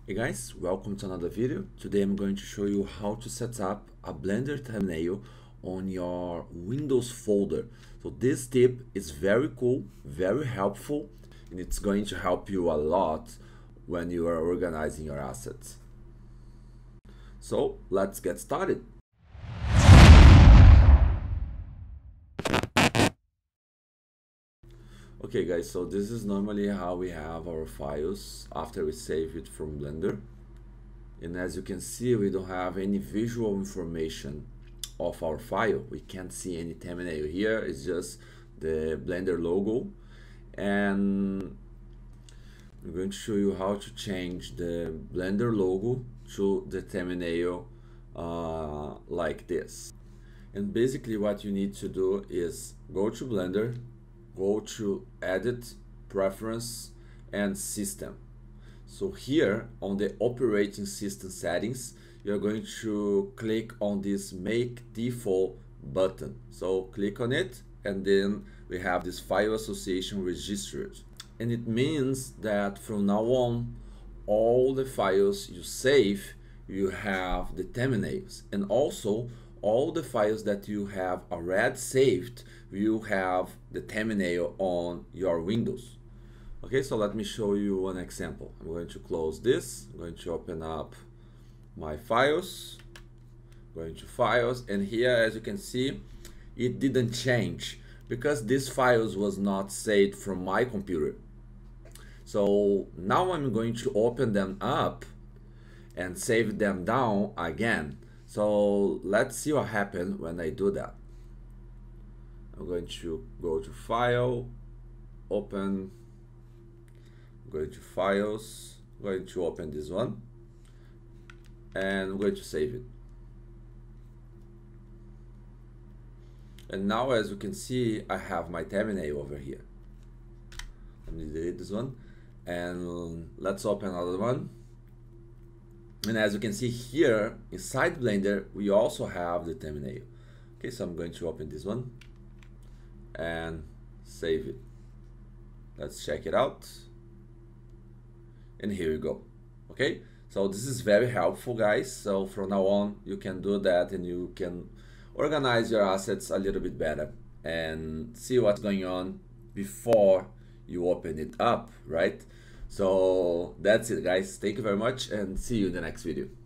Hey guys, welcome to another video. Today I'm going to show you how to set up a Blender thumbnail on your Windows folder. So this tip is very cool, very helpful, and it's going to help you a lot when you are organizing your assets. So let's get started. Okay guys, so this is normally how we have our files after we save it from Blender. And as you can see, we don't have any visual information of our file. We can't see any thumbnail here. It's just the Blender logo. And I'm going to show you how to change the Blender logo to the thumbnail like this. And basically what you need to do is go to Blender, go to Edit, Preference, and System. So here on the operating system settings, you're going to click on this Make Default button. So click on it, and then we have this file association registered. And it means that from now on, all the files you save, you have the thumbnails, and also all the files that you have already saved, you have the thumbnail on your Windows. Okay, so let me show you one example. I'm going to close this. I'm going to open up my files, going to files, and here, as you can see, it didn't change because these files was not saved from my computer. So now I'm going to open them up and save them down again. So let's see what happens when I do that. I'm going to go to File, Open, going to Files, going to open this one, and I'm going to save it. And now, as you can see, I have my thumbnail over here. Let me delete this one, and let's open another one. And as you can see here, inside Blender, we also have the thumbnail. Okay, so I'm going to open this one and save it. Let's check it out. And here you go. Okay, so this is very helpful, guys. So from now on, you can do that and you can organize your assets a little bit better and see what's going on before you open it up, right? So that's it, guys. Thank you very much and see you in the next video.